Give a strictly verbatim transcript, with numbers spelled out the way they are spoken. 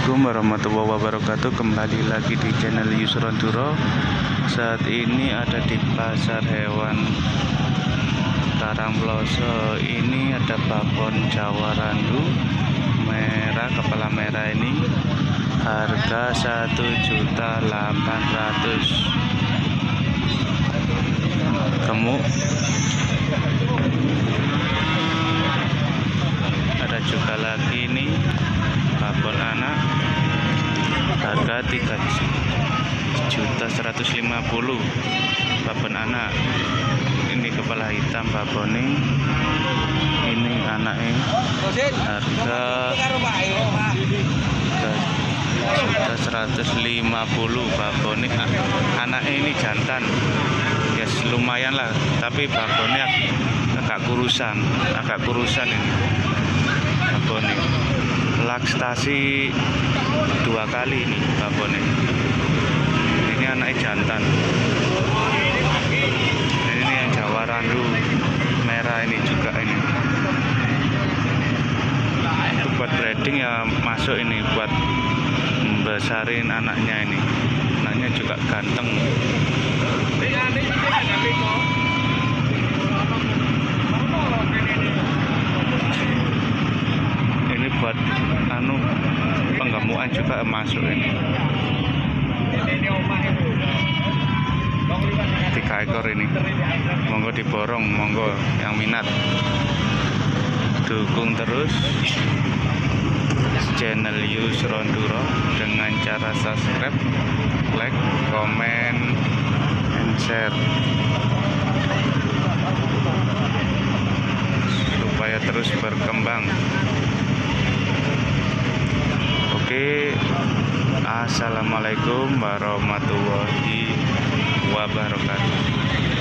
Assalamualaikum warahmatullahi wabarakatuh. Kembali lagi di channel Yusron Duro. Saat ini ada di pasar hewan Karangploso. Ini ada babon Jawa Randu merah, kepala merah ini harga satu juta delapan ratus ribu. Gemuk. Ada juga lagi ini babon anak harga tiga juta seratus lima puluh ribu. Babon anak ini kepala hitam babon ini ini anaknya harga tiga juta seratus lima puluh ribu. Babon ini anaknya ini jantan ya, yes, lumayan lah, tapi babonnya agak kurusan agak kurusan ini babon ini. Laktasi dua kali ini babonnya. Ini anaknya jantan. Ini yang Jawa Randu merah ini juga ini. Itu buat breeding ya, masuk ini buat besarin anaknya ini. Anaknya juga ganteng. Buat anu penggemukan juga masuk ini. Tiga ekor ini, monggo diborong, monggo yang minat dukung terus channel Yusron Duro dengan cara subscribe, like, comment, and share supaya terus berkembang. Oke, assalamualaikum warahmatullahi wabarakatuh.